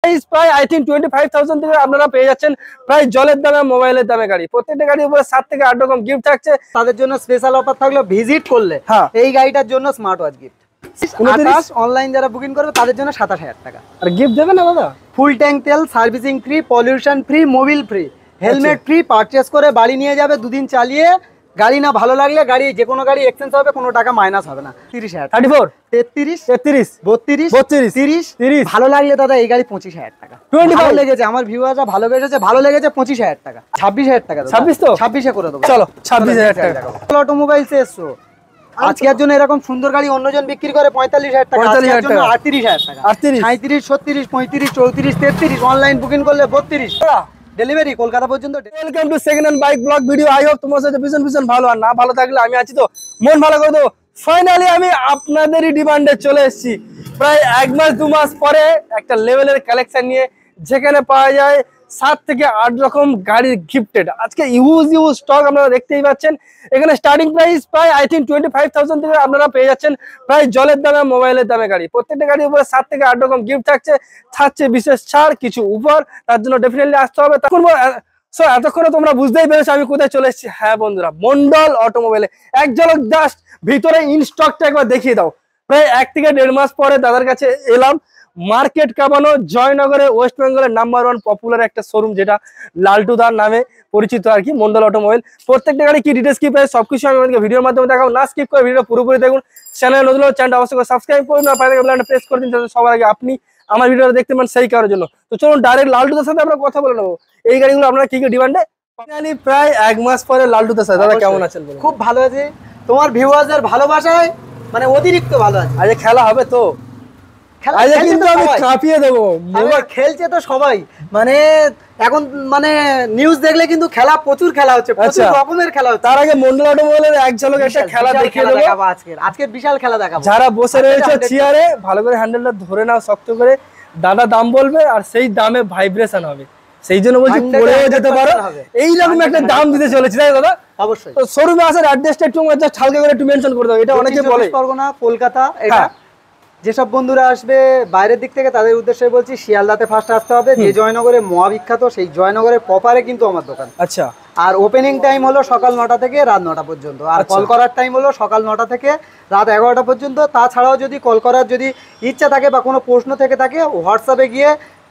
Price প্রায় I think 25,000 থেকে আপনারা পেয়ে যাচ্ছেন প্রায় জলের দামে মোবাইলের দামে গাড়ি। প্রত্যেকটা গাড়ির উপরে 7 থেকে 8 রকম গিফট থাকছে। তাদের জন্য স্পেশাল অফার থাকলো ভিজিট করলে এই গাড়িটার জন্য স্মার্ট ওয়াচ গিফট। অনলাইন যারা বুকিং করবে তাদের জন্য 27,000 টাকা। আর গিফট দেবে না দাদা? ফুল ট্যাঙ্ক তেল, servicing free, pollution free, Mobil free, helmet free, purchase করে বাড়ি নিয়ে যাবে, 2 দিন চালিয়ে গাড়ি না ভালো লাগলে গাড়ি যে কোনো গাড়ি এক্সচেঞ্জ হবে, কোনো টাকা মাইনাস হবে না। 30,000, 34, 33, 33, 32, 32, 30 ভালো লাগলে দাদা এই গাড়ি 25,000 টাকা। ভালো লেগেছে, আমার ভিউয়াররা ভালো বেসেছে, ভালো লেগেছে 25,000 টাকা। 26,000 টাকা। 26 তো 26 করে দেবো। চলো 26,000 টাকা। অটোমোবাইলস এসো আজকের জন্য এরকম সুন্দর গাড়ি অন্যজন বিক্রি করে 45,000 টাকা, আজকের জন্য 38,000 টাকা। 38, 37, 36, 35, 34, 33, অনলাইন বুকিং করলে 32 ডেলিভারি কলকাতা পর্যন্ত। Welcome to second hand bike blog video. I hope তোমার সাথে ভীষণ ভালো, আর না ভালো থাকলে আমি আছি তো, মন ভালো করে দেবো। ফাইনালি আমি আপনাদেরই ডিমান্ডে চলে এসেছি প্রায় 1 মাস 2 মাস পরে একটা লেভেলের কালেকশন নিয়ে, যেখানে পাওয়া যায় 7 থেকে 8 রকম গাড়ির গিফটেড। আজকে ইউজ স্টক আপনারা দেখতেই পাচ্ছেন। এখানে স্টার্টিং প্রাইস প্রায় আই থিঙ্ক 25,000 থেকে আপনারা পেয়ে যাচ্ছেন প্রায় জলের দামে মোবাইলের দামে গাড়ি। প্রত্যেকটা গাড়ির উপরে 7 থেকে 8 রকম গিফট থাকছে বিশেষ ছাড় কিছু উপর। তার জন্য ডেফিনেটলি আসতে হবে। তখন এতক্ষণে তোমরা বুঝতেই পেরেছো আমি কোথায় চলে এসেছি। হ্যাঁ বন্ধুরা, মন্ডল অটোমোবাইলে এক ঝলক জাস্ট ভিতরে ইন স্টকটা একবার দেখিয়ে দাও। প্রায় 1 থেকে 1.5 মাস পরে দাদার কাছে এলাম। মার্কেট কাঁপানো জয়নগরে ওয়েস্ট বেঙ্গলের নাম্বার 1 পপুলার একটা শোরুম, যেটা লালটুদার নামে পরিচিত আর কি, মন্ডল অটোমোবাইল। প্রত্যেকটা গাড়ি কি ডিটেলস কি প্রাইস সবকিছু আমি আপনাদের ভিডিওর মাধ্যমে দেখাবো। না স্কিপ করে ভিডিও পুরোপুরি দেখুন। চ্যানেল নতুন হলে চ্যানেলটা অবশ্যই সাবস্ক্রাইব করুন আর পাশে বেল আইকনটা প্রেস করে দিন, যাতে সবার আগে আপনি আমার ভিডিওটা দেখতে পান সেই কারোর জন্য। তো চলুন ডাইরেক্ট লালটুদার সাথে আমরা কথা বলে নেবো এই গাড়িগুলো আপনারা কি কি ডিমান্ডে। ফাইনালি প্রায় 1 মাস পরে লালটুদার সাথে। দাদা কেমন আছেন? খুব ভালো আছে, তোমার ভিউয়ারদের ভালোবাসায় মানে অতিরিক্ত ভালো আছে। আজ খেলা হবে তো, আজ কিন্তু আমি কাঁপিয়ে দেবো। খেলছে তো সবাই, মানে এখন মানে নিউজ দেখলে কিন্তু খেলা প্রচুর খেলা হচ্ছে, প্রচুর রকমের খেলা হচ্ছে। তার আগে মন্ডল অটোমোবাইলের এক ঝলক একটা খেলা দেখিয়ে দেবো। আজকের বিশাল খেলা দেখাবো। যারা বসে রয়েছে চেয়ারে ভালো করে হ্যান্ডেলটা ধরে নাও শক্ত করে, দাদা দাম বলবে আর সেই দামে ভাইব্রেশন হবে। সেই জন্য বলছি পড়েও যেতে পারো, এইরকম একটা দাম দিতে চলেছি তাই দাদা। অবশ্যই তো শোরুমে আসার অ্যাড্রেসটা একটু জাস্ট হালকা করে একটু মেনশন করে দাও। এটা অনেকে বলে না কলকাতা, এটা যেসব বন্ধুরা আসবে বাইরের দিক থেকে তাদের উদ্দেশ্যে বলছি শিয়ালদাতে ফার্স্ট আসতে হবে। যে জয়নগরে মহাবিখ্যাত সেই জয়নগরের প্রপারে কিন্তু আমার দোকান। আচ্ছা। আর ওপেনিং টাইম হলো সকাল 9টা থেকে রাত 9টা পর্যন্ত, আর কল করার টাইম হলো সকাল 9টা থেকে রাত 11টা পর্যন্ত। তাছাড়াও যদি কল করার যদি ইচ্ছা থাকে বা কোনো প্রশ্ন থেকে থাকে, হোয়াটসঅ্যাপে গিয়ে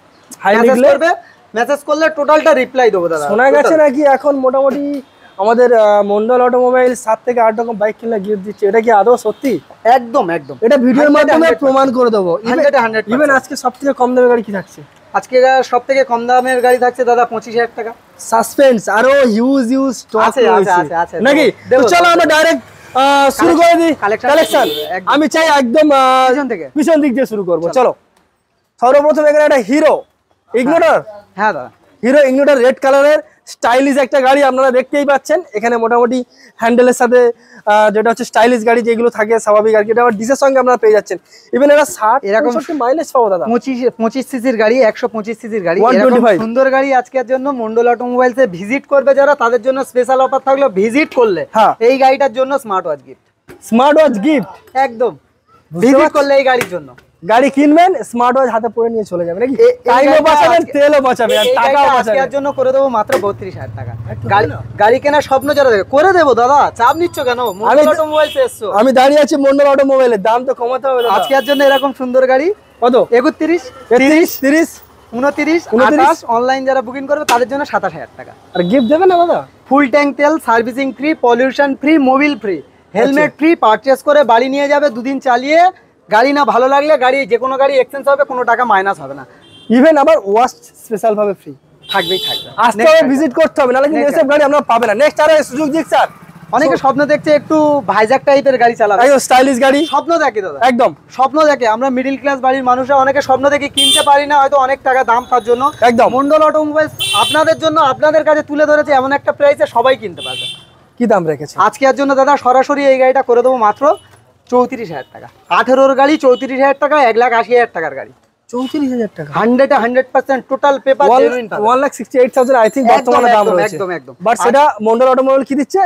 মেসেজ করলে টোটালটা রিপ্লাই দেবো দাদা। শোনা গেছে নাকি এখন মোটামুটি আমাদের মন্ডল অটোমোবাইল 7 থেকে 8 রকম বাইক কিনলে গিফট দিচ্ছে, এটা কি আদৌ সত্যি? একদম একদম, এটা ভিডিওর মাধ্যমে প্রমাণ করে দেবো। ইভেন আজকে সবথেকে কম দামের গাড়ি কি থাকছে? আজকে সবথেকে কম দামের গাড়ি থাকছে দাদা 25,000 টাকা। সাসপেন্স আরো হিউজ স্টক আছে নাকি? তো চলো আমরা ডাইরেক্ট শুরু করে দিই কালেকশন। আমি চাই একদম পিছন দিক দিয়ে শুরু করব। চলো সর্বপ্রথম এখানে একটা হিরো ইগনোটর। হ্যাঁ দাদা, হিরো ইগনোটর রেড কালারের স্টাইলিশ একটা গাড়ি আপনারা দেখতেই পাচ্ছেন। এখানে মোটামুটি হ্যান্ডেলের সাথে যেটা হচ্ছে স্টাইলিশ গাড়ি যেগুলো থাকে স্বাভাবিক আর কি, এটা ডিসের সঙ্গে আপনারা পেয়ে যাচ্ছেন। ইভেন এটা 60 এরকম মাইলেজ পাবো দাদা। 25 সিসির গাড়ি, 125 সিসির গাড়ি, এরকম সুন্দর গাড়ি আজকের জন্য মন্ডল অটোমোবাইলসে ভিজিট করবে যারা, তাদের জন্য স্পেশাল অফার থাকলো ভিজিট করলে এই গাড়িটার জন্য smart watch gift. Smart watch gift একদম ভিজিট করলে এই গাড়ির জন্য। গাড়ি কিনবেন, স্মার্ট ওয়াচ হাতে পরে নিয়ে চলে যাবেন নাকি? টাইমও বাঁচাবেন, তেলও বাঁচাবেন, আর টাকাও বাঁচাবেন। এর জন্য করে দেবো মাত্র 32,000 টাকা। গাড়ি কেনার স্বপ্ন যারা দেখে করে দেবো দাদা, চাপ নিচ্ছ কেন? মন্ডল অটোমোবাইলস এসছো, আমি দাঁড়িয়ে আছি মন্ডল অটোমোবাইলের, দাম তো কমাতে হবে দাদা। আজকের জন্য এরকম সুন্দর গাড়ি কত? 31, 30, 30, 29, 28 অনলাইন যারা বুকিং করবে তাদের জন্য 27,000 টাকা। আর গিফট দেবে না দাদা? ফুল ট্যাঙ্ক তেল, servicing free, pollution free, Mobil free, helmet free, purchase করে বাড়ি নিয়ে যাবে, 2 দিন চালিয়ে গাড়ি না ভালো লাগলে গাড়ি যে কোনো গাড়ি এক্সচেঞ্জ হবে, কোনো টাকা মাইনাস হবে না। ইভেন আবার ওয়াশ স্পেশাল ভাবে ফ্রি থাকবে। আসতে হবে, ভিজিট করতে হবে, নাহলে কিন্তু এসব গাড়ি আমরা পাবে না। নেক্সট আর সুযোগ দিক স্যার। অনেকে স্বপ্ন দেখছে একটু ভাইজ্যাক টাইপের গাড়ি চালাবে, স্টাইলিশ গাড়ি স্বপ্ন দেখে দাদা, একদম স্বপ্ন দেখে। আমরা মিডল ক্লাস বাড়ির মানুষরা অনেকে স্বপ্ন দেখে কিনতে পারি না, হয়তো অনেক টাকা দাম তার জন্য। একদম মন্ডল অটোমোবাইলস আপনাদের জন্য আপনাদের কাছে তুলে ধরেছে এমন একটা প্রাইসে সবাই কিনতে পারবে। কি দাম রেখেছে আজকের জন্য দাদা? সরাসরি এই গাড়িটা করে দেবো মাত্র 34,000 টাকা। 18-র গাড়ি 34,000 টাকা, 1,80,000 টাকার গাড়ি 34,000 টাকা। 100% total paper genuine. 1,68,000 I think বর্তমানে দাম রয়েছে। একদম একদম। বাট সেটা মন্ডল অটোমোবাইল কি দিচ্ছে?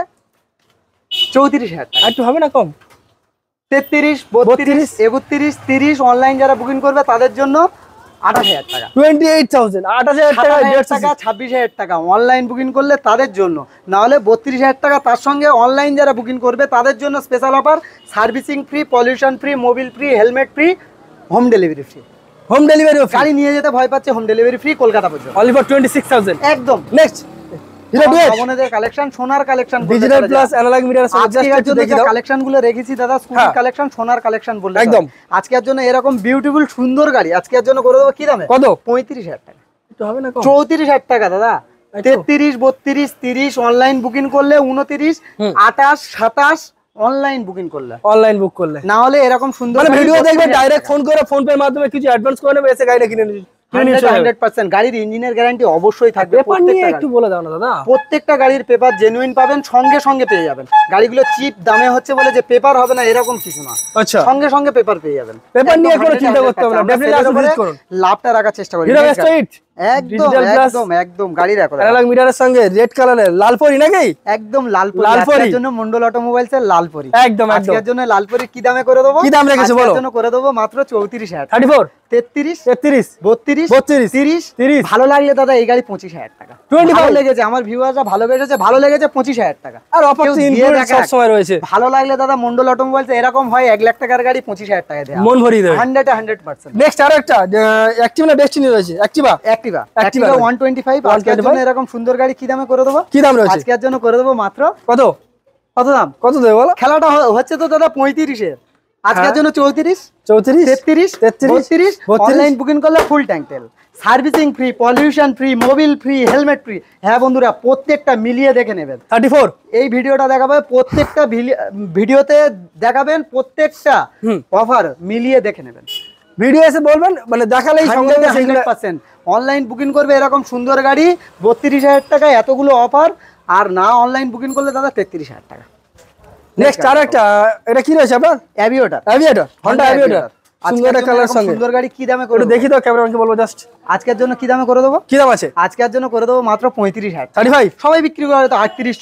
34,000 টাকা। একটু হবে না কম? 33, 32, 31, 30 অনলাইন যারা বুকিং করবে তাদের জন্য 28,000 টাকা, 28,000, 28,000 টাকা, 27,000 টাকা, 26,000 টাকা অনলাইন বুকিং করলে তাদের জন্য, না হলে 32,000 টাকা। তার সঙ্গে অনলাইন যারা বুকিং করবে তাদের জন্য special offer, servicing free, pollution free, Mobil free, helmet free, home delivery free. Home delivery গাড়ি নিয়ে যেতে ভয় পাচ্ছে, হোম ডেলিভারি ফ্রি কলকাতা পর্যন্ত, অনলি ফর 26,000। একদম। নেক্সট হিরো ডিএস আমাদের কালেকশন, সোনার collection, digital plus analogue meter আজকের জন্য যে কালেকশন গুলো রেখেছি দাদা, স্কুটি কালেকশন, সোনার কালেকশন বললে একদম। আজকের জন্য এরকম বিউটিফুল সুন্দর গাড়ি আজকের জন্য করে দেবো কি দামে? কত? 35,000 টাকা, একটু হবে না কম? 34,000 টাকা দাদা, 33, 32, 30 অনলাইন বুকিং করলে, 29, 28, 27 অনলাইন বুকিং করলে, অনলাইন বুক করলে, না হলে এরকম সুন্দর মানে ভিডিও দেখবে ডাইরেক্ট ফোন করে, ফোন পের মাধ্যমে কিছু অ্যাডভান্স করে নেবে, এসে গাড়িটা কিনে নিয়ে 100% গাড়ির ইঞ্জিনের গ্যারান্টি অবশ্যই থাকবে। পেপার নিয়ে একটু বলে দাও না দাদা। প্রত্যেকটা গাড়ির পেপার জেনুইন পাবেন, সঙ্গে সঙ্গে পেয়ে যাবেন। গাড়িগুলো চিপ দামে হচ্ছে বলে যে পেপার হবে না এরকম কিছু না, আচ্ছা সঙ্গে সঙ্গে পেপার পেয়ে যাবেন। পেপার নিয়ে কোনো চিন্তা করতে হবে না, ডেফিনেটলি আসুন ভিজিট করুন। লাভটা রাখার চেষ্টা করি। হিরো স্ট্রিট একদম একদম একদম গাড়ি দেখো, অ্যানালগ মিটারের সঙ্গে রেড কালারের লালপরি নাকি? একদম লালপরি। আজকের জন্য মন্ডল অটোমোবাইলস এর লালপরি, একদম একদম। আজকের জন্য লালপরি কি দামে করে দেবো? কি দাম রেখেছো বলো? আজকের জন্য করে দেবো মাত্র 34,000, 34, 33, 33, 32, 32, 30, 30। ভালো লাগলে দাদা এই গাড়ি 25,000 টাকা। 25 ভালো লেগেছে, আমার ভিউয়াররা ভালো লেগেছে, ভালো লেগেছে 25,000 টাকা। আর অফার তো ইনক্লুড সব সময় রয়েছে। ভালো লাগলে দাদা মন্ডল অটোমোবাইলস এরকম হয় 1 লাখ টাকার গাড়ি 25,000 টাকা দেয়, মন ভরিয়ে দেবে 100%। নেক্সট আরো একটা অ্যাক্টিভা না ডেস্টিনি রয়েছে, অ্যাক্টিভা 125। আজকের জন্য এরকম সুন্দর গাড়ি কি দামে করে দেবো? কি দাম রয়েছে আজকের জন্য করে দেবো মাত্র কত? কত দাম? কত দেবে বলো? খেলাটা হচ্ছে তো দাদা 35-এর, আজকের জন্য 34, 34, 33, 32 অনলাইন বুকিং করলে ফুল ট্যাঙ্ক তেল, servicing free, pollution free, Mobil free, helmet free. হ্যাঁ বন্ধুরা, প্রত্যেকটা মিলিয়ে দেখে নেবেন। 34 এই ভিডিওটা দেখাবে, প্রত্যেকটা ভিডিওতে দেখাবেন, প্রত্যেকটা অফার মিলিয়ে দেখে নেবেন। ভিডিও এসে বলবেন, মানে দেখালেই সঙ্গে সঙ্গে সেগুলো 100% অনলাইন বুকিং করবে এরকম সুন্দর গাড়ি 32,000 টাকা, এতগুলো অফার। আর না অনলাইন বুকিং করলে দাদা 33,000 টাকা। নেক্সট আর একটা, এটা কি রয়েছে আপনার? অ্যাভিয়েটর, হন্ডা অ্যাভিয়েটর, সুন্দর একটা কালার সঙ্গে সুন্দর গাড়ি কি দামে করে দেখি তো, ক্যামেরাম্যানকে বলবো জাস্ট। আজকের জন্য কি দামে করে দেবো? কি দাম আছে আজকের জন্য করে দেবো মাত্র 35,000, 35। সবাই বিক্রি করে তো 38,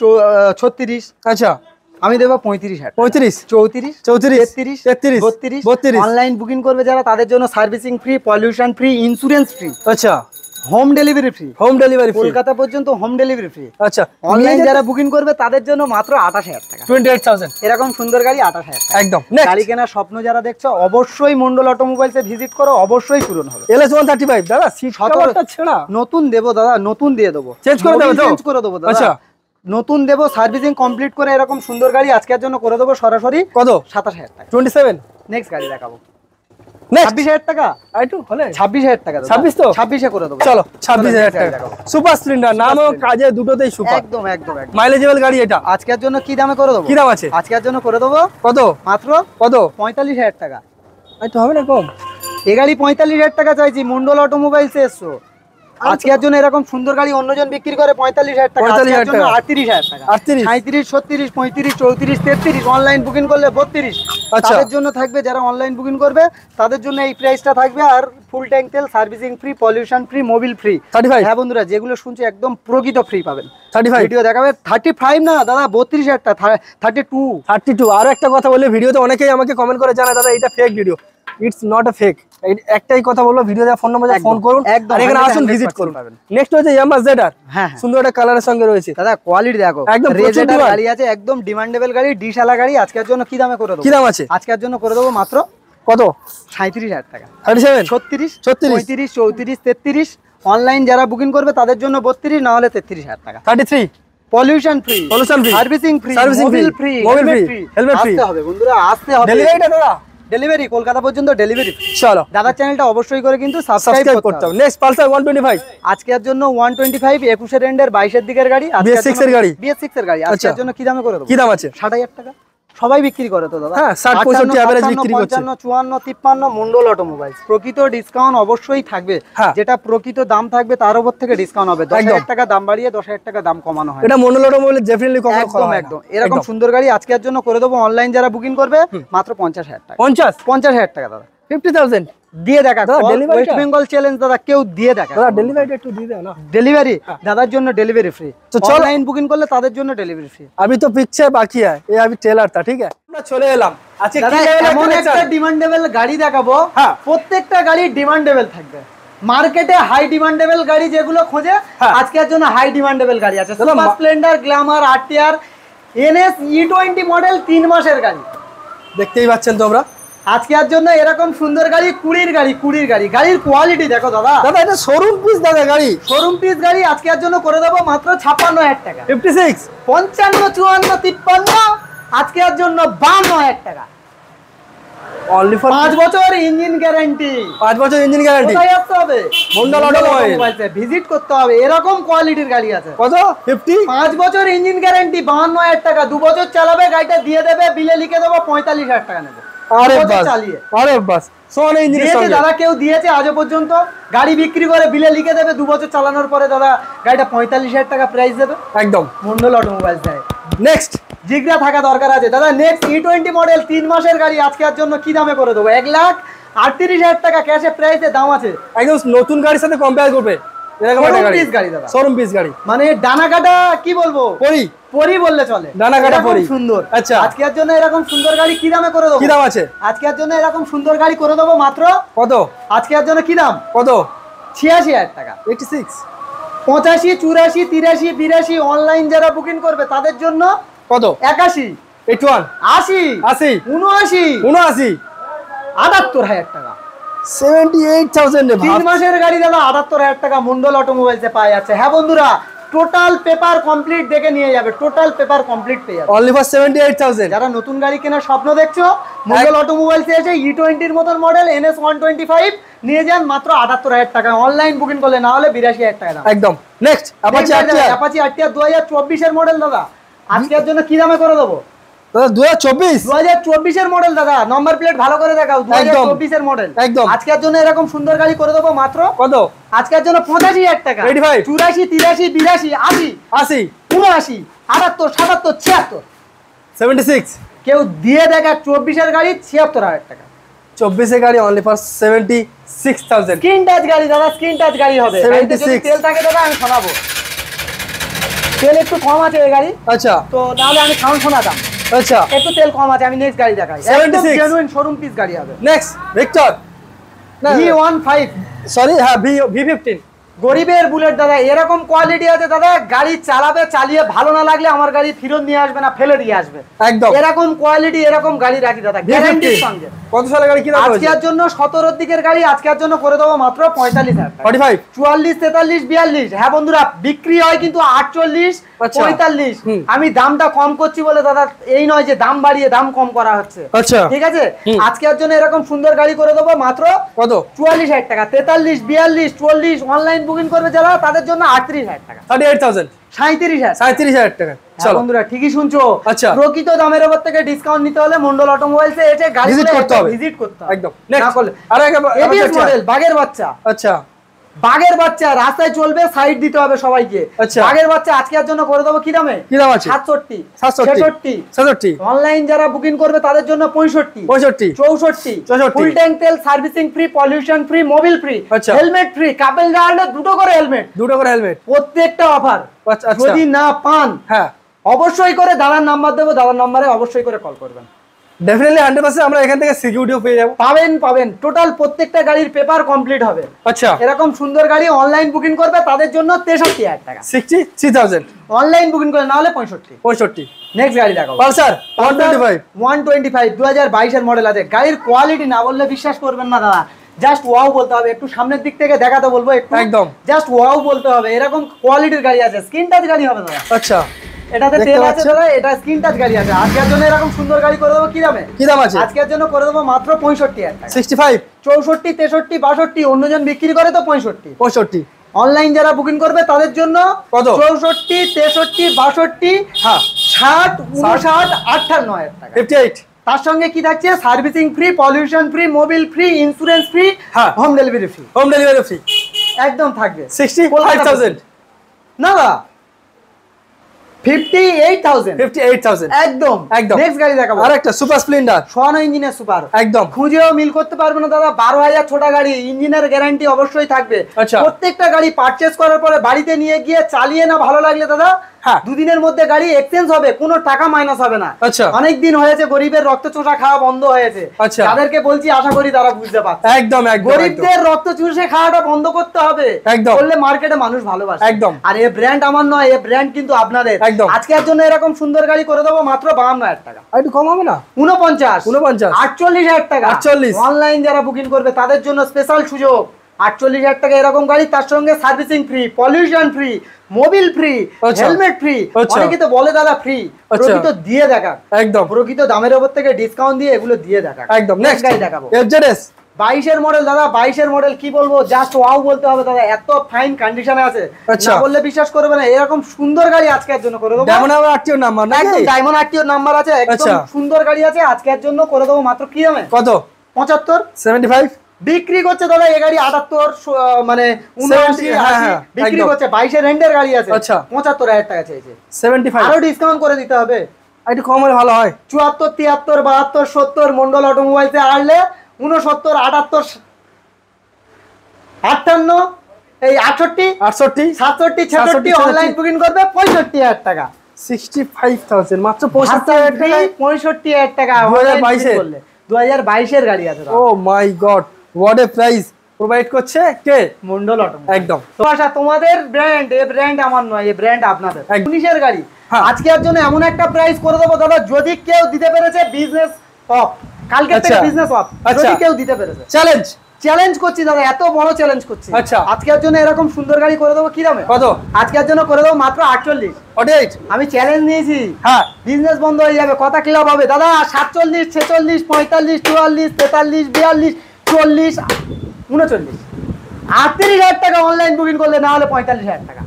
36, আচ্ছা আমি দেবো 35,000, 35, 34, 34, 33, 33, 32 অনলাইন বুকিং করবে যারা তাদের জন্য servicing free, pollution free, insurance free, আচ্ছা home delivery free, home delivery Kolkata পর্যন্ত হোম ডেলিভারি ফ্রি। আচ্ছা অনলাইন যারা বুকিং করবে তাদের জন্য মাত্র 28,000 টাকা, 28,000 এরকম সুন্দর গাড়ি 28,000 টাকা একদম। গাড়ি কেনার স্বপ্ন যারা দেখছো অবশ্যই মন্ডল অটোমোবাইলসে ভিজিট করো, অবশ্যই পূরণ হবে। LS 135 দাদা, সিট কভারটা ছেঁড়া, নতুন দেবো দাদা, নতুন দিয়ে দেবো, চেঞ্জ করে দেবো তো? চেঞ্জ করে দেবো দাদা। আচ্ছা নতুন দেবো, সার্ভিসিং কমপ্লিট করে এরকম সুন্দর গাড়ি আজকের জন্য করে দেবো সরাসরি কত? 27,000 টাকা। 27। নেক্সট গাড়ি দেখাবো নেক্সট 26,000 টাকা, আইটু হলে 26,000 টাকা দাদা। 26 তো? 26-এ করে দেবো। চলো 26,000 টাকা, সুপার স্প্লেন্ডার, নাম ও কাজে দুটোতেই সুপার, একদম একদম একদম। মাইলেজেবল গাড়ি এটা। আজকের জন্য কি দামে করে দেবো? কি দাম আছে আজকের জন্য করে দেবো কত? মাত্র কত? 45,000 টাকা। একটু হবে না কম? এই গাড়ি 45,000 টাকা চাইছি, মন্ডল অটোমোবাইলস এসছো। আজকের জন্য এরকম সুন্দর গাড়ি অন্যজন বিক্রি করে 45,000 টাকা, 45,000 আজকের জন্য টাকা। 38,000 টাকা, 38, 37, 36, 35, 34, 33 অনলাইন বুকিং করলে 32। আচ্ছা। তাদের জন্য থাকবে, যারা অনলাইন বুকিং করবে তাদের জন্য এই প্রাইসটা থাকবে। আর ফুল ট্যাঙ্ক তেল, servicing free, pollution free, Mobil free. 35, হ্যাঁ বন্ধুরা, যেগুলো শুনছে একদম প্রকৃত ফ্রি পাবেন। 35, ভিডিও দেখাবে 35 না দাদা, 32,000 টাকা, 32। 32। আর একটা কথা বলে, ভিডিওতে অনেকেই আমাকে কমেন্ট করে জানায় দাদা এটা fake video. It's not a fake. একটাই কথা বলবো, ভিডিও দেওয়া ফোন নম্বরে ফোন করুন, একদম, আর এখানে আসুন, 100% ভিজিট করুন। পাবেন। নেক্সট হচ্ছে ইয়ামাহা জেডআর, হ্যাঁ সুন্দর একটা কালারের সঙ্গে রয়েছে দাদা, কোয়ালিটি দেখো, একদম প্রচুর রেজেডার demand। গাড়ি আছে, একদম ডিমান্ডেবল গাড়ি, ডিশালা গাড়ি। আজকের জন্য কি দামে করে দেবো? কি দাম আছে আজকের জন্য করে দেবো মাত্র কত? 37,000 টাকা, 37, 36, 36, 35, 34, 33 অনলাইন যারা বুকিং করবে তাদের জন্য 32, না হলে 33,000 টাকা। 33, pollution free, Pollution free, servicing free, servicing mobil free, free, mobile helmet free, free. helmet free। আসতে হবে বন্ধুরা, আসতে হবে। ডেলিভারিটা দাদা, ডেলিভারি কলকাতা পর্যন্ত ডেলিভারি। চলো দাদার চ্যানেলটা অবশ্যই করে কিন্তু সাবস্ক্রাইব সাবস্ক্রাইব করতে করতে হবে। হবে। নেক্সট পালসার 125, আজকের জন্য 125 21 এর এন্ডের 22 এর দিকের গাড়ি, BS6 এর গাড়ি। BS6 এর গাড়ি আজকের জন্য কি দামে করে দেবো? কি দাম আছে? 60,000 টাকা। সবাই বিক্রি করে তো দাদা, হ্যাঁ, 60, 65 average বিক্রি করছে। 55, 54, 53 মন্ডল অটোমোবাইলস। প্রকৃত ডিসকাউন্ট অবশ্যই থাকবে, হ্যাঁ। যেটা প্রকৃত দাম থাকবে তার উপর থেকে ডিসকাউন্ট হবে। 10,000 টাকা দাম বাড়িয়ে 10,000 টাকা দাম কমানো হয়। এটা মন্ডল অটোমোবাইল ডেফিনেটলি কখনো একদম একদম এরকম সুন্দর গাড়ি আজকের জন্য করে দেবো। অনলাইন যারা বুকিং করবে মাত্র 50,000 টাকা। 50, 50,000 টাকা দাদা, 50,000 দিয়ে দেখা। দাদা, delivery ওয়েস্ট টা? বেঙ্গল চ্যালেঞ্জ দাদা, কেউ দিয়ে দেখা। দাদা ডেলিভারিটা একটু দিয়ে দাও না। ডেলিভারি দাদার জন্য ডেলিভারি ফ্রি। তো চলো। অনলাइन বুকিং করলে তাদের জন্য ডেলিভারি ফ্রি। अभी तो पिक्चर बाकी है, ये अभी ट्रेलर था, ठीक है। আমরা চলে এলাম আজকে কি দাদা level এর এমন একটা collection? ডিমান্ডেবল গাড়ি দেখাবো, হ্যাঁ। প্রত্যেকটা গাড়ি ডিমান্ডেবল থাকবে। মার্কেটে হাই ডিমান্ডেবল গাড়ি যেগুলো খোঁজে হ্যাঁ। আজকের জন্য হাই ডিমান্ডেবল গাড়ি আছে। দাদা, Super Splendor, Glamour, RTR, NS E20 model 3 মাসের গাড়ি দেখতেই পাচ্ছেন তোমরা। আজকের জন্য এরকম সুন্দর গাড়ি, কুড়ির গাড়ি, গাড়ির কোয়ালিটি দেখো দাদা। দাদা এটা শোরুম পিস দাদা গাড়ি, শোরুম পিস গাড়ি আজকের জন্য করে দেবো মাত্র 56,000 টাকা। 56 55, 54, 53 আজকের জন্য 52,000 টাকা। অনলি ফর 5 বছর ইঞ্জিন গ্যারান্টি। 5 বছর ইঞ্জিন গ্যারান্টি। কোথায় আসতে হবে? মন্ডল অটোমোবাইলস ভিজিট করতে হবে। এরকম কোয়ালিটির গাড়ি আছে। কত? 50। 5 বছর ইঞ্জিন গ্যারান্টি, 52,000 টাকা। 2 বছর চালাবে, গাড়িটা দিয়ে দেবে, বিলে লিখে দেবো 45,000 টাকা নেবে। আরে 2 বছর বাস, চালিয়ে আরে বাস, সোনা ইঞ্জিনের দিয়েছে সঙ্গে। দাদা, কেউ দিয়েছে আজও পর্যন্ত? গাড়ি বিক্রি করে বিলে লিখে দেবে, 2 বছর চালানোর পরে দাদা গাড়িটা 45,000 টাকা প্রাইস দেবে। একদম। মন্ডল অটোমোবাইলস দেয়। নেক্সট জিগরা থাকা দরকার আছে দাদা। নেক্সট E20 মডেল 3 মাসের গাড়ি আজকের জন্য কি দামে করে দেবো? 1,38,000 টাকা ক্যাশে প্রাইসে দাম আছে। একদম নতুন গাড়ির সাথে কম্পেয়ার করবে এরকম একটা শোরুম গাড়ি। পিস গাড়ি দাদা, শোরুম পিস গাড়ি, মানে ডানা কাটা কি বলবো, পরি পরি বললে চলে। ডানা কাটা এরকম পরি। সুন্দর। আচ্ছা। আজকের জন্য এরকম সুন্দর গাড়ি কি দামে করে দেবো? কি দাম আছে? আজকের জন্য এরকম সুন্দর গাড়ি করে দেবো মাত্র কত? আজকের জন্য কি দাম? কত? 86,000 টাকা। 86 85, 84, 83, 82 অনলাইন যারা বুকিং করবে তাদের জন্য কত? 81, 81 80, 80 79, 79 78,000 টাকা। 78,000 রে 3 ভাব। মাসের গাড়ি দাদা 78,000 টাকা মন্ডল অটোমোবাইলসে পাওয়া যাচ্ছে। হ্যাঁ বন্ধুরা, টোটাল পেপার কমপ্লিট দেখে নিয়ে যাবে, টোটাল পেপার কমপ্লিট পেয়ে যাবে। Only for 78,000। যারা নতুন গাড়ি কেনার স্বপ্ন দেখছো, মন্ডল অটোমোবাইলসে এসে E20 এর মতন মডেল NS 125 নিয়ে যান মাত্র 78,000 টাকা। অনলাইন বুকিং করলে, না হলে 82,000 টাকা দাম। একদম। Next Apache RTR. Apache RTR 2024 এর মডেল দাদা আজকের জন্য কি দামে করে দেবো? দাদা 2024 2024 এর মডেল দাদা, নম্বর প্লেট ভালো করে দেখাও। 2024 এর মডেল একদম। আজকের জন্য এরকম সুন্দর গাড়ি করে দেবো মাত্র কত? আজকের জন্য 85,000 টাকা। 85 84, 83, 82, 80, 80 79, 78, 77, 76 76 কেউ দিয়ে দেখা 24 এর গাড়ি 76,000 টাকা। 24 এর গাড়ি অনলি ফর 76,000। স্ক্রিন টাচ গাড়ি দাদা, স্ক্রিন টাচ গাড়ি হবে। 76 গাড়িতে যদি তেল থাকে দাদা আমি শোনাবো। তেল একটু কম আছে এই গাড়ি, আচ্ছা তো নাহলে আমি সাউন্ড শোনাতাম। আচ্ছা। একটু তেল কম আছে, আমি নেক্সট গাড়ি দেখাই। 76 জেনুইন শোরুম পিস গাড়ি হবে। নেক্সট ভিক্টর V15 সরি হ্যাঁ V15 গরিবের বুলেট দাদা, এরকম কোয়ালিটি আছে দাদা, গাড়ি চালাবে, চালিয়ে ভালো না লাগলে আমার গাড়ি ফেরত নিয়ে আসবে না, ফেলে দিয়ে আসবে। একদম। এরকম কোয়ালিটি, এরকম গাড়ি রাখি দাদা, গ্যারান্টির সঙ্গে। কত সালের গাড়ি কি দাম আছে? আজকের জন্য 17 দিকের গাড়ি আজকের জন্য করে দেবো মাত্র 45,000 টাকা। 45 44, 43, 42। হ্যাঁ বন্ধুরা, বিক্রি হয় কিন্তু 48, আচ্ছা। 45। হুম। আমি দামটা কম করছি বলে দাদা এই নয় যে দাম বাড়িয়ে দাম কম করা হচ্ছে। আচ্ছা ঠিক আছে, হুম। আজকের জন্য এরকম সুন্দর গাড়ি করে দেবো মাত্র কত? 44,000 টাকা। 43, 42, 40 অনলাইন বুকিং করবে যারা তাদের জন্য 38,000 টাকা। 38,000 37,000। 37,000 টাকা। হ্যাঁ চলো বন্ধুরা, ঠিকই শুনছো। আচ্ছা। প্রকৃত দামের উপর থেকে ডিসকাউন্ট নিতে হলে মন্ডল অটোমোবাইলসে এসে গাড়ি Visit করতে হবে। ভিজিট করতে হবে। একদম। না নেক্সট করলে আর একটা ABS মডেল বাঘের বাচ্চা। আচ্ছা বাঘের বাচ্চা রাস্তায় চলবে, সাইড দিতে হবে সবাইকে। আচ্ছা। বাঘের বাচ্চা আজকের জন্য করে দেবো কি দামে? কি দাম আছে? 67, 67 67 অনলাইন যারা বুকিং করবে তাদের জন্য 65, 65 64, 64 ফুল ট্যাঙ্ক তেল, servicing free, pollution free, Mobil free, আচ্ছা। হেলমেট ফ্রি, কাপল গার্ডে 2টো করে হেলমেট, দুটো করে হেলমেট। প্রত্যেকটা অফার। আচ্ছা আচ্ছা যদি না পান হ্যাঁ অবশ্যই করে দাদার নাম্বার দেবো, দাদার নাম্বারে অবশ্যই করে কল করবেন। ডেফিনেটলি 100% আমরা এখান থেকে সিকিউরিটিও পেয়ে যাবো। পাবেন টোটাল প্রত্যেকটা গাড়ির পেপার কমপ্লিট হবে। আচ্ছা এরকম সুন্দর গাড়ি অনলাইন বুকিং করবে তাদের জন্য 63,000 টাকা। 63,000 অনলাইন বুকিং করে, না হলে 65। 65 নেক্সট গাড়ি দেখাবো। পালসার 125 125 2022 এর মডেল আছে। গাড়ির কোয়ালিটি না বললে বিশ্বাস করবেন না দাদা, জাস্ট ওয়াও বলতে হবে। একটু সামনের দিক থেকে দেখাতে বলবো, একটু একদম। জাস্ট ওয়াও বলতে হবে। এরকম কোয়ালিটির গাড়ি আছে, স্ক্রিন টাচ গাড়ি হবে দাদা। আচ্ছা এটাতে দেখতে তেল আছে পাচ্ছেন? দাদা, এটা স্ক্রিন টাচ গাড়ি আছে। আজকের জন্য এরকম সুন্দর গাড়ি করে দেবো কি দামে? কি দাম আছে? আজকের জন্য করে দেবো মাত্র 65,000 টাকা। 65 64, 63, 62 অন্যজন বিক্রি করে তো 65। 65 অনলাইন যারা বুকিং করবে তাদের জন্য কত? 64, 63, 62, হ্যাঁ 60, 59, 58,000 টাকা। 58 তার সঙ্গে কি থাকছে? Servicing free, pollution free, Mobil free, insurance free, হ্যাঁ। Home delivery free home delivery free একদম থাকবে। 65,000 না না 58,000 58,000 একদম একদম। নেক্সট গাড়ি দেখাবো। আরেকটা সুপার স্প্লেন্ডার সোয়ানো ইঞ্জিনের সুপার, একদম। খুঁজেও মিল করতে পারবে না দাদা। 12,000 ছোট গাড়ি, ইঞ্জিনের গ্যারান্টি অবশ্যই থাকবে। আচ্ছা। প্রত্যেকটা গাড়ি পারচেজ করার পরে বাড়িতে নিয়ে গিয়ে চালিয়ে না ভালো লাগলে দাদা হ্যাঁ। দুদিনের মধ্যে গাড়ি এক্সচেঞ্জ হবে, কোনো টাকা মাইনাস হবে না। আচ্ছা। অনেক দিন হয়েছে গরিবের রক্ত চোষা খাওয়া বন্ধ হয়েছে, আচ্ছা। তাদেরকে বলছি আশা করি তারা বুঝতে পারছে। একদম একদম গরিবদের রক্ত চুষে খাওয়াটা বন্ধ করতে হবে, একদম। করলে মার্কেটে মানুষ ভালোবাসে। একদম। আর এই ব্র্যান্ড আমার নয়, এই ব্র্যান্ড কিন্তু আপনাদের। একদম। আজকের জন্য এরকম সুন্দর গাড়ি করে দেবো মাত্র 52,000 টাকা। আর একটু কম হবে না? 49, 49, 48,000 টাকা। 48। অনলাইন যারা বুকিং করবে তাদের জন্য স্পেশাল সুযোগ। 48,000 টাকা এরকম গাড়ি, তার সঙ্গে servicing free, pollution free, Mobil free, আচ্ছা। Helmet free. আচ্ছা। অনেকে তো বলে দাদা ফ্রি, আচ্ছা। প্রকৃত দিয়ে দেখা, একদম প্রকৃত দামের উপর থেকে ডিসকাউন্ট দিয়ে এগুলো দিয়ে দেখা। একদম। নেক্সট গাড়ি দেখাবো, FZS 22-এর মডেল দাদা। 22-এর মডেল কি বলবো, জাস্ট ওয়াও বলতে হবে দাদা, এত ফাইন কন্ডিশনে আছে আচ্ছা। না বললে বিশ্বাস করবে না। এরকম সুন্দর গাড়ি আজকের জন্য করে দেবো। ডায়মন্ড হারবার আরটিও নাম্বার নাকি? একদম ডায়মন্ড আরটিও নাম্বার আছে, একদম আচ্ছা। সুন্দর গাড়ি আছে। আজকের জন্য করে দেবো মাত্র কি দামে? কত? 75। 75 বিক্রি করছে দাদা এই গাড়ি 78, মানে 79, হ্যাঁ, 80 হ্যাঁ, বিক্রি একদম। করছে। 22-এর রেন্ডের গাড়ি আছে। আচ্ছা। 75,000 টাকা চাইছে, 75 আরো ডিসকাউন্ট করে দিতে হবে। একটু কম হলে ভালো হয়। 74, 73, 72, 70 মন্ডল অটোমোবাইলসে আনলে 69, 78, 58, এই 68, 68 67, 66 অনলাইন বুকিং করবে 65,000 টাকা। 65,000 মাত্র 65,000 টাকায় 65,000 টাকা 2022 করলে। 2022-এর গাড়ি আছে দাদা। Oh my god, what a price provide করছে কে? মন্ডল অটোমোবাইল। একদম। তো আশা তোমাদের ব্র্যান্ড, এই ব্র্যান্ড আমার নয়, এই ব্র্যান্ড আপনাদের। একদম। 19-এর গাড়ি হ্যাঁ। আজকের জন্য এমন একটা প্রাইস করে দেবো দাদা, যদি কেউ দিতে পেরেছে বিজনেস অফ, কালকে থেকে আচ্ছা। বিজনেস অফ, আচ্ছা। যদি কেউ দিতে পেরেছে। চ্যালেঞ্জ চ্যালেঞ্জ করছি দাদা, এত বড় চ্যালেঞ্জ করছি। আচ্ছা। আজকের জন্য এরকম সুন্দর গাড়ি করে দেবো কি দামে? কত? আজকের জন্য করে দেবো মাত্র 48। 48 আমি চ্যালেঞ্জ নিয়েছি, হ্যাঁ বিজনেস বন্ধ হয়ে যাবে, কথা ক্লিয়ার হবে দাদা। 47, 46, 45, 44, 43, 42, 40, 39, 38,000 টাকা অনলাইন বুকিং করলে, না হলে 45,000 টাকা।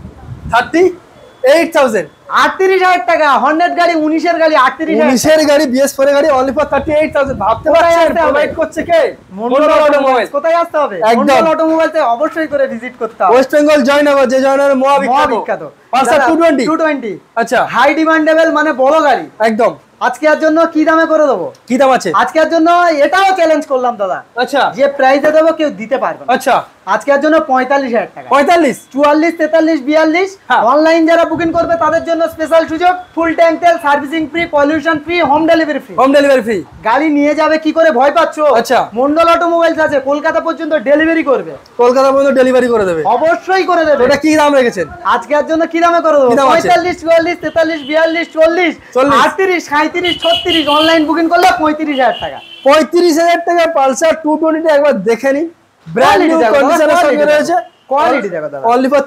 38,000 38,000 টাকা 100 গাড়ি, 19-এর গাড়ি 38,000। 19-এর গাড়ি BS4 এর গাড়ি অনলি ফর 38,000 ভাবতে কোথায় পারছেন আসতে হবে? প্রোভাইড করছে কে? মন্ডল অটোমোবাইলস। কোথায় আসতে হবে? একদম। মন্ডল অটোমোবাইলসে অবশ্যই করে ভিজিট করতে হবে। ওয়েস্ট বেঙ্গল জয়নগর, যে জয়নগরের মহাবিখ্যাত মহাবিখ্যাত পালসার দাদা, 220 220 আচ্ছা হাই ডিমান্ডেবল, মানে বড় গাড়ি। একদম। আজকের জন্য কি দামে করে দেবো? কি দাম আছে? আজকের জন্য এটাও চ্যালেঞ্জ করলাম দাদা, আচ্ছা যে প্রাইসে দেবো কেউ দিতে পারবে না। আচ্ছা আজকের জন্য 45,000 টাকা। 45 44, 43, 42 হ্যাঁ। অনলাইন যারা বুকিং করবে তাদের জন্য স্পেশাল সুযোগ, ফুল ট্যাঙ্ক তেল, servicing free, pollution free, home delivery free. Home delivery free. গাড়ি নিয়ে যাবে কি করে ভয় পাচ্ছ? আচ্ছা। মন্ডল অটোমোবাইলস আছে, কলকাতা পর্যন্ত ডেলিভারি করবে, কলকাতা পর্যন্ত ডেলিভারি করে দেবে। অবশ্যই করে দেবে। ওটা কি দাম রেখেছেন? আজকের জন্য কি দামে করে দেবো? কি দাম আছে? 45, 44, 43, 42, 40, 38, 37, 36 অনলাইন বুকিং করলে 35,000 টাকা। 35,000 টাকা পালসার 220 একবার দেখে নিন, ব্র্যান্ড নিউ Quality দেখো, কন্ডিশনের quality সঙ্গে দেখো। রয়েছে। Quality দেখো দাদা। অনলি ফর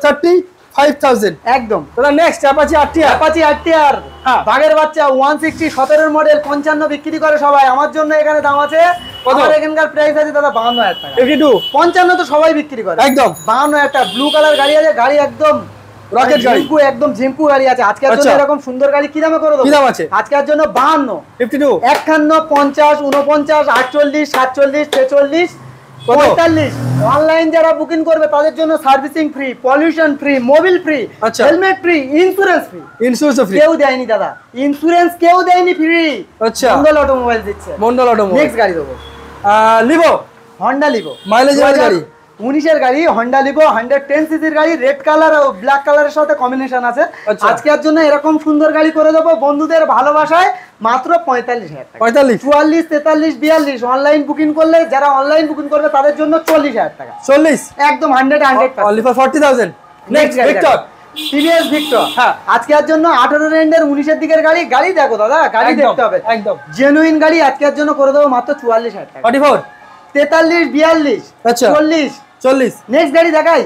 35,000 একদম। দাদা। Next Apache RTR. Apache RTR হ্যাঁ। বাগের বাচ্চা 160 17-এর মডেল 55 বিক্রি করে সবাই, আমার জন্য এখানে দাম আছে। কত? আমার এখানকার প্রাইস আছে দাদা 52,000 টাকা। 52 55 তো সবাই বিক্রি করে, একদম। 52,000 টাকা। ব্লু কালার গাড়ি আছে, গাড়ি একদম রকেট গাড়ি। ঝিঙ্কু, একদম ঝিঙ্কু গাড়ি আছে। আজকের জন্য আচ্ছা। এরকম সুন্দর গাড়ি কি দামে করে দেবো? কি দাম আছে? আজকের জন্য 52, 52 51, 50, 49, 48, 47, 46, কত? 45 অনলাইন যারা বুকিং করবে তাদের জন্য servicing free, pollution free, Mobil free, আচ্ছা। Helmet free, insurance free. Insurance free. কেউ দেয়নি দাদা, ইন্স্যুরেন্স কেউ দেয়নি ফ্রি, আচ্ছা। মন্ডল অটোমোবাইল দিচ্ছে। মন্ডল অটোমোবাইল। নেক্সট গাড়ি দেবো লিভো হন্ডা লিভো, মাইলেজের গাড়ি। 19-এর গাড়ি হন্ডা লিভো, 110 সিসির গাড়ি, রেড কালার ও ব্ল্যাক কালারের সাথে কম্বিনেশন আছে। আচ্ছা। আজকের জন্য এরকম সুন্দর গাড়ি করে দেবো বন্ধুদের ভালোবাসায় মাত্র 45,000 টাকা। 45 44, 43, 42 অনলাইন বুকিং করলে, যারা অনলাইন বুকিং করবে তাদের জন্য 40,000 টাকা। 40 একদম 100 only for 40,000। Next Victor. TVS Victor. হ্যাঁ। আজকের জন্য 18 রেন্ডের 19-এর দিকের গাড়ি। গাড়ি দেখো দাদা, গাড়ি একদম, দেখতে হবে একদম। জেনুইন গাড়ি। আজকের জন্য করে দেবো মাত্র 44,000 টাকা। 44 43, 42, আচ্ছা। 40 40 নেক্সট গাড়ি দেখাই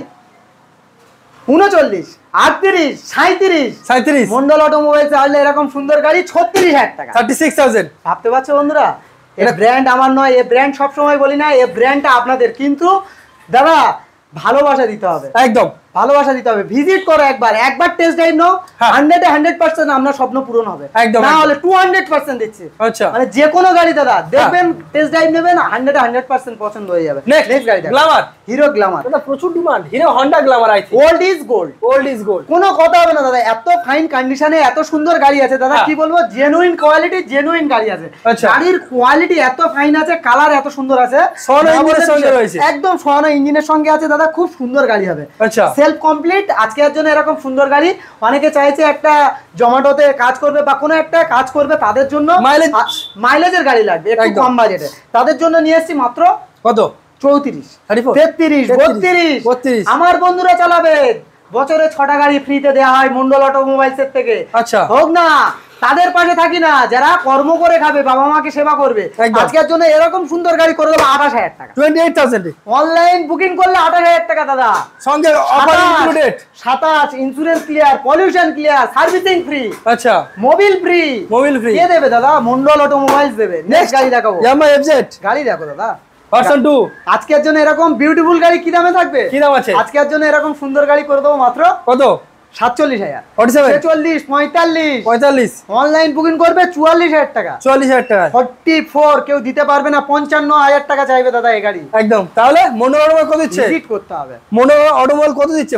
39, 38, 37 37 মন্ডল অটোমোবাইলস আসলে এরকম সুন্দর গাড়ি 36,000 টাকা। 36,000 ভাবতে পারছো বন্ধুরা, এই ব্র্যান্ড আমার নয়, এই ব্র্যান্ড সবসময় বলি না, এই ব্র্যান্ডটা আপনাদের। কিন্তু দাদা ভালোবাসা দিতে হবে, একদম ভালোবাসা দিতে হবে। ভিজিট করো একবার, একবার টেস্ট ড্রাইভ নাও, হ্যাঁ। 100% আপনার স্বপ্ন পূরণ হবে। একদম, না একদম। হলে 200% দিচ্ছি। আচ্ছা। মানে যে কোনো গাড়ি দাদা দেখবেন, টেস্ট ড্রাইভ নেবেন, 100% পছন্দ হয়ে যাবে। নেক্সট গাড়ি দেখো, গ্ল্যামার। Hero Glamour. দাদা প্রচুর demand Hero Honda Glamour. I think old is gold, old is gold. কোনো কথা হবে না দাদা, এত ফাইন কন্ডিশনে এত সুন্দর গাড়ি আছে দাদা, হ্যাঁ। কি বলবো, জেনুইন কোয়ালিটি, জেনুইন গাড়ি আছে। আচ্ছা। গাড়ির কোয়ালিটি এত ফাইন আছে, কালার এত সুন্দর আছে, সোয়ানো না ইঞ্জিনের বলে সঙ্গে দিলে- রয়েছে। একদম সোয়ানো ইঞ্জিনের সঙ্গে আছে দাদা, খুব সুন্দর গাড়ি হবে। আচ্ছা। Self complete. আজকের জন্য এরকম সুন্দর গাড়ি, অনেকে চাইছে একটা জোম্যাটোতে কাজ করবে বা কোনো একটা কাজ করবে, তাদের জন্য মাইলেজের গাড়ি লাগবে একটু কম বাজেটে, তাদের জন্য নিয়ে এসেছি মাত্র কত 34, 33, 33, 32 আমার বন্ধুরা চালাবে। বছরে 6টা গাড়ি ফ্রিতে দেওয়া হয় মন্ডল অটোমোবাইলসের থেকে। আচ্ছা, হোক না, তাদের পাশে থাকি না, যারা কর্ম করে খাবে, বাবা মাকে সেবা করবে। আজকের জন্য এরকম সুন্দর গাড়ি করে দেবো 28,000 টাকা, 28,000 অনলাইন বুকিং করলে 28,000 টাকা দাদা, সঙ্গে offer included. 27 insurance clear, pollution clear, servicing free, আচ্ছা মোবিল ফ্রি। মোবিল ফ্রি কে দেবে দাদা? মন্ডল অটোমোবাইলস দেবে। নেক্সট গাড়ি দেখাবো, ইয়ামাহা FZ গাড়ি দেখো দাদা ভার্সন 2। আজকের জন্য এরকম বিউটিফুল গাড়ি কি দামে থাকবে? কি দাম আছে আজকের জন্য এরকম সুন্দর গাড়ি করে দেবো মাত্র কত? 47,000, 47, 46, 45। 45, অনলাইন বুকিং করবে 44,000 টাকা, 44,000 টাকা। 44 কেউ দিতে পারবে না, 55,000 টাকা চাইবে দাদা এই গাড়ি। একদম। তাহলে মন্ডল অটোমোবাইল কত দিচ্ছে? ভিজিট করতে হবে। মন্ডল অটোমোবাইল কত দিচ্ছে?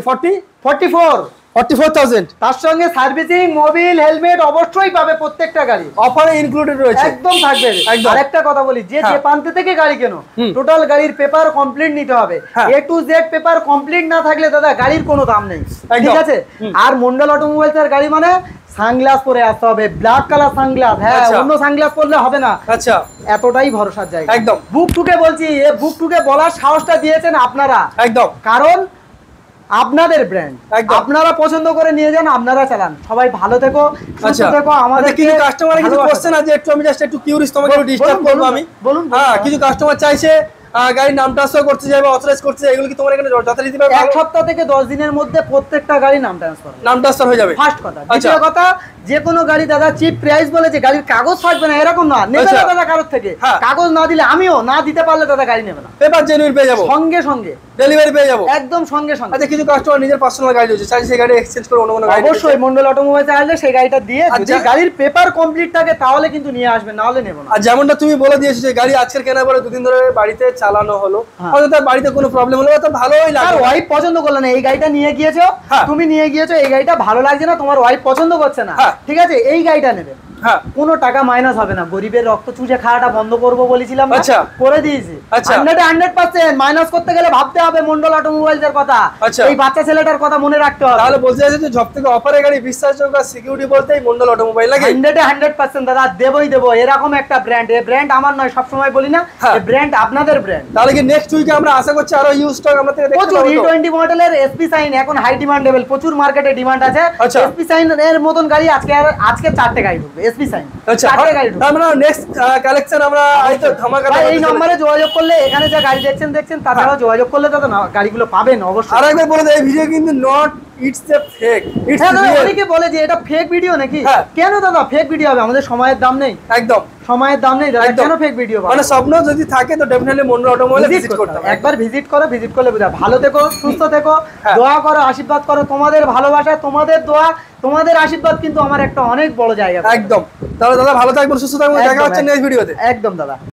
44, 44,000 তার সঙ্গে সার্ভিসিং, মোবিল, হেলমেট অবশ্যই পাবে প্রত্যেকটা গাড়ি, অফারে ইনক্লুডেড রয়েছে। একদম থাকবে। একদম। আরেকটা কথা বলি, যে যে প্রান্ত থেকে গাড়ি কেনো, টোটাল গাড়ির পেপার কমপ্লিট নিতে হবে। A to Z paper complete না থাকলে দাদা গাড়ির কোনো দাম নেই, ঠিক আছে? আর মন্ডল অটোমোবাইলস এর গাড়ি মানে সানগ্লাস পরে আসতে হবে, ব্ল্যাক কালার সানগ্লাস। হ্যাঁ, অন্য সানগ্লাস পরলে হবে না। আচ্ছা, এতটাই ভরসার জায়গা। একদম। বুক টুকে বলছি, এ বুক টুকে বলার সাহসটা দিয়েছেন আপনারা, একদম। কারণ আপনাদের ব্র্যান্ড, আপনারা পছন্দ করে নিয়ে যান, আপনারা চালান। সবাই ভালো থেকো, সুস্থ থেকো। আমাদের কিছু কাস্টমার কিছু কোশ্চেন আছে, একটু আমি জাস্ট একটু কিউরিয়াস, তোমাকে একটু ডিস্টার্ব করব আমি। বলুন। হ্যাঁ, কিছু কাস্টমার চাইছে গাড়ির নাম ট্রান্সফার করতে চাইবে, অথরাইজ করতে চাইবে, এগুলো কি তোমার এখানে যথারীতিভাবে এক সপ্তাহ থেকে 10 দিনের মধ্যে প্রত্যেকটা গাড়ি নাম ট্রান্সফার হয়ে যাবে? ফার্স্ট কথা। দ্বিতীয় কথা, যে কোনো গাড়ি দাদা চিপ প্রাইস বলে যে গাড়ির কাগজ থাকবে না এরকম না, নেবে না দাদা কারোর থেকে। কাগজ না দিলে, আমিও না দিতে পারলে দাদা গাড়ি নেবে না। পেপার জেনুইন পেয়ে যাবো, সঙ্গে সঙ্গে ডেলিভারি পেয়ে যাবো, একদম সঙ্গে সঙ্গে। আচ্ছা, কিছু কাস্টমার নিজের পার্সোনাল গাড়ি রয়েছে, চাইছে সেই গাড়ি এক্সচেঞ্জ করে অন্য কোনো গাড়ি, অবশ্যই মন্ডল অটোমোবাইলসে আসলে সেই গাড়িটা দিয়ে, যদি গাড়ির পেপার কমপ্লিট থাকে তাহলে কিন্তু নিয়ে আসবেন, না হলে নেব না। আর যেমনটা তুমি বলে দিয়েছো যে গাড়ি আজকের কেনার পরে 2 দিন ধরে বাড়িতে চালানো হলো, হয়তো তার বাড়িতে কোনো প্রবলেম হলো, তো ভালোই লাগে। আর ওয়াইফ পছন্দ করলো না, এই গাড়িটা নিয়ে গিয়েছো, তুমি নিয়ে গিয়েছো, এই গাড়িটা ভালো লাগছে না, তোমার ওয়াইফ পছন্দ করছে না, ঠিক আছে, এই গাড়িটা নেবে। কোনো টাকা মাইনাস হবে না, গরিবের রক্ত চুষে খাওয়াটা বন্ধ করবো বলেছিলাম, করে দিয়েছি। 100% মাইনাস করতে গেলে ভাবতে হবে মন্ডল অটোমোবাইলস এর কথা, এই বাচ্চা ছেলেটার কথা মনে রাখতে হবে। তাহলে বলতে চাইছো যে সবথেকে অফারে গাড়ি, বিশ্বাসযোগ্য, সিকিউরিটি বলতেই মন্ডল অটোমোবাইল লাগে। 100% দাদা দেবই দেবো। এরকম একটা ব্র্যান্ড, এই ব্র্যান্ড আমার নয়, সবসময় বলি না, এই ব্র্যান্ড আপনাদের ব্র্যান্ড। তাহলে কি নেক্সট উইকে আমরা আশা করছি আরো ইউজ স্টক আমরা থেকে দেখতে পাবো? প্রচুর E20 মডেলের এসপি সাইন এখন হাই ডিমান্ডেবল, প্রচুর মার্কেটে ডিমান্ড আছে। এসপি সাইন এর মতন গাড়ি আজকে 4টে গাড়ি ঢুকবে, এসপি সাইন 4টে গাড়ি ঢুকবে। আমরা নেক্সট কালেকশন আমরা হয়তো ধামাকা এই নম্বরে যোগাযোগ করলে, এখানে যা গাড়ি দেখছেন তাছাড়াও যোগাযোগ করলে দাদা গাড়িগুলো পাবেন অবশ্যই। আরেকবার বলে দেই, এই ভিডিও কিন্তু not it's a fake, it's real. অনেকে বলে যে এটা ফেক ভিডিও নাকি, কেন দাদা ফেক ভিডিও হবে? আমাদের সময়ের দাম নেই, একদম সময়ের দাম নেই দাদা, কেন ফেক ভিডিও? মানে স্বপ্ন যদি থাকে তো ডেফিনেটলি মন্ডল অটোমোবাইল ভিজিট করতে হবে। একবার ভিজিট করো, ভিজিট করলে বুঝা। ভালো থেকো, সুস্থ থেকো, দোয়া করো, আশীর্বাদ করো। তোমাদের ভালোবাসা, তোমাদের দোয়া, তোমাদের আশীর্বাদ কিন্তু আমার একটা অনেক বড় জায়গা। একদম। তাহলে দাদা ভালো থাকবেন, সুস্থ থাকবেন, দেখা হচ্ছে নেক্সট ভিডিওতে। একদম দাদা।